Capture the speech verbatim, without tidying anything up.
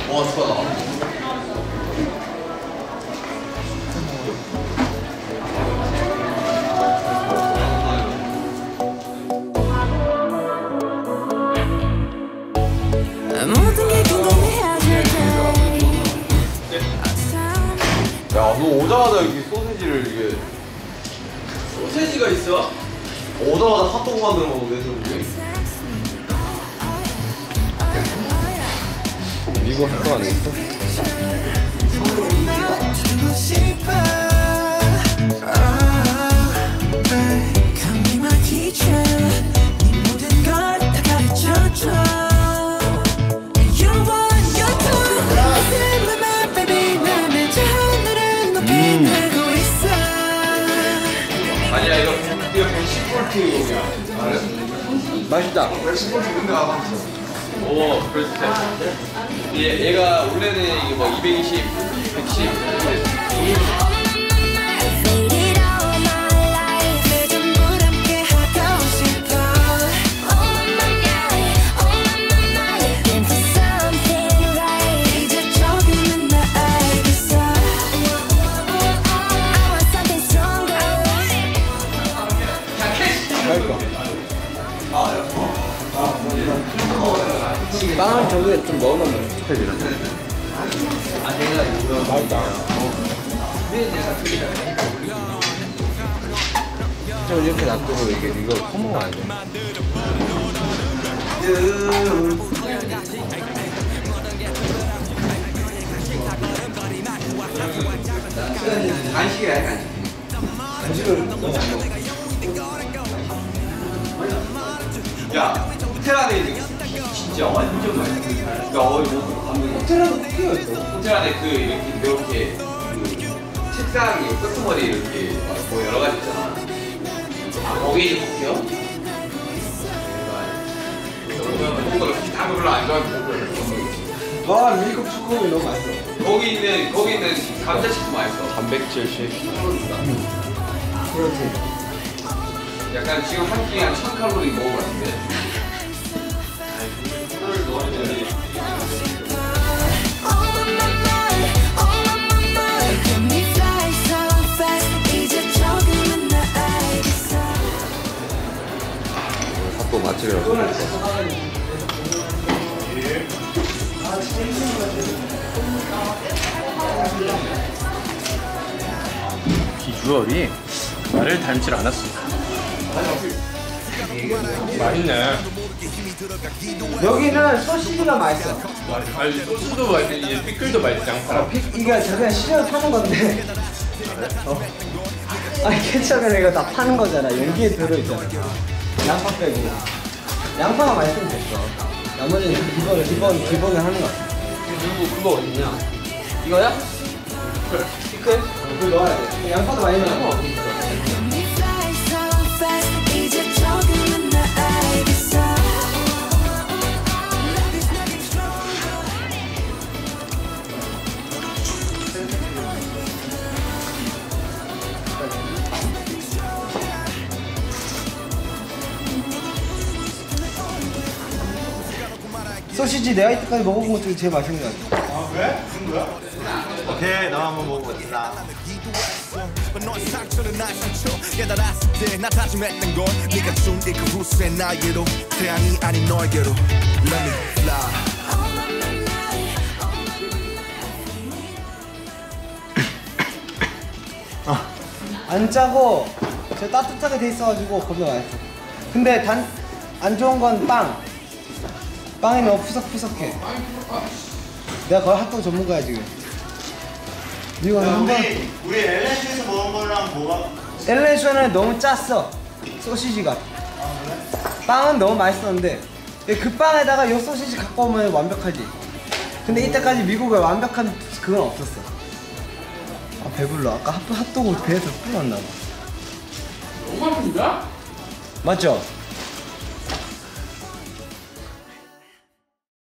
와, 좋다. 야, 너 오자마자 여기 소세지를 이게 소세지가 있어? 오자마자 핫도그 만들어 먹는데 저기? 미국 학교 안에 있어? 아니야, 이거 이거 백십 볼트용이야. 맛있다. 백십 볼트 근데 안 왔어. 오, 그렇지. 얘 얘가 원래는 이게 뭐 이백이십, 백십. 빵을 저기에 좀 넣어놓으면 스펙이라. 아, 내가 이거 맛있다. 저 이렇게 놔두고 이게 이걸 퍼먹어야 돼. 간식이야, 간식. 간식을 너무 안 먹어. 야, 호텔 안에 있는 진짜 완전 맛있어. 야, 어디 뭐 감독이 호텔 안에 호텔이었어. 호텔 안에 그 이렇게 이렇게 그 책상 끄트머리 이렇게 뭐 여러 가지 있잖아. 아, 거기 있는 커피요? 먹은 거를 다 별로 안 좋아하는 거. 와, 미국 초코우이 너무 맛있어. 거기 있는 거기 있는 감자칩도 맛있어. 단백질 쉐이크. 그렇지. 약간 지금 한 끼에 한 천 칼로리 먹은 것 같은데. 핫도그 맛집이라고. 비주얼이 나를 닮질 않았어. 맛있네. 여기는 소시지가 맛있어. 아니, 소스도 맛있지, 피클도 맛있지, 양파랑. 어, 피, 이게 저냥 시장 파는 건데. 어. 아니, 케첩은 이거 다 파는 거잖아. 용기에 들어있잖아. 양파 빼고. 양파가 맛있으면 됐어. 나머지는 기본, 기본, 기본을 하는 거야. 그리고 그거 어딨냐? 이거야? 피클? 어, 그걸 넣어야 돼. 양파도 많이 넣어. 어디 있어? 소시지 내가 이때까지 먹어본 것 중에 제일 맛있는 것 같아. 아, 그래? 무슨 거야? 오케이, 나 한번 먹어보겠습니다. 안 짜고 저 따뜻하게 돼 있어가지고 겁나 맛있어. 근데 단 안 좋은 건 빵. 빵이 너무 푸석푸석해. 내가 거의 핫도그 전문가야 지금. 이거 한번 우리 엘엔씨에서 먹은 거랑 뭐가? 엘레이션은 너무 짰어. 소시지가. 빵은 너무 맛있었는데 그 빵에다가 요 소시지 갖고 오면 완벽하지. 근데 이때까지 미국에 완벽한 그건 없었어. 아 배불러. 아까 핫, 핫도그 배에서 풀렸나 봐. 너무 맛있는데? 맞죠?